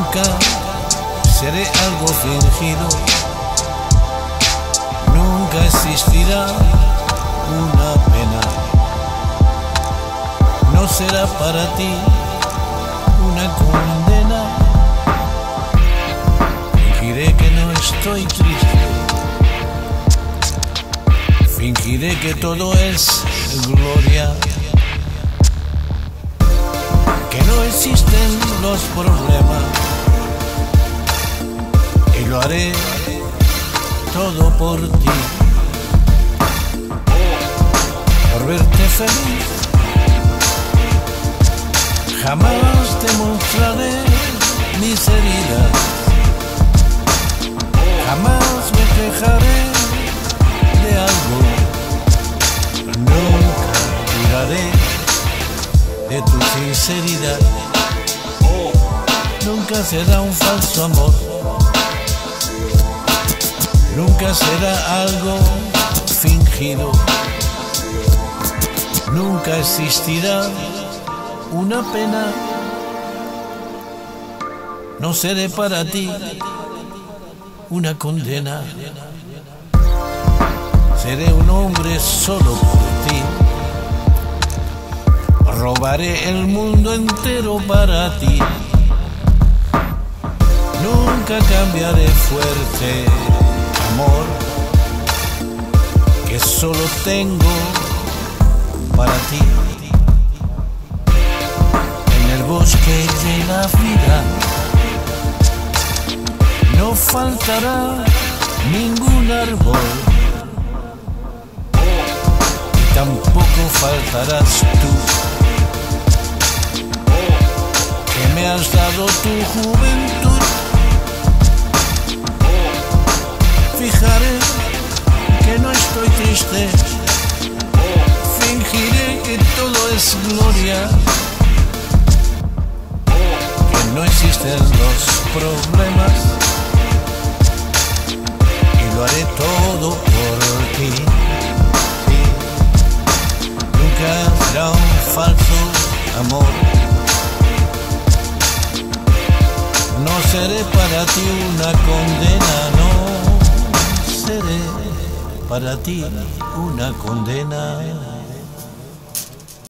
Nunca seré algo fingido, nunca existirá una pena. No será para ti una condena. Fingiré que no estoy triste, fingiré que todo es gloria, que no existen los problemas, y lo haré todo por ti, por verte feliz. Jamás te mostraré mis heridas, jamás me quejaré de algo, nunca duraré de tu sinceridad. Nunca será un falso amor, nunca será algo fingido, nunca existirá una pena. No seré para ti una condena. Seré un hombre solo por ti. Robaré el mundo entero para ti. Nunca cambiaré fuerte, amor, que solo tengo para ti. En el bosque de la vida no faltará ningún árbol, y tampoco faltarás tú, que me has dado tu juventud. Fijaré que no estoy triste, fingiré que todo es gloria, que no existen los problemas, y lo haré todo por ti. Nunca será un falso amor, no seré para ti una condena, no seré para ti una condena.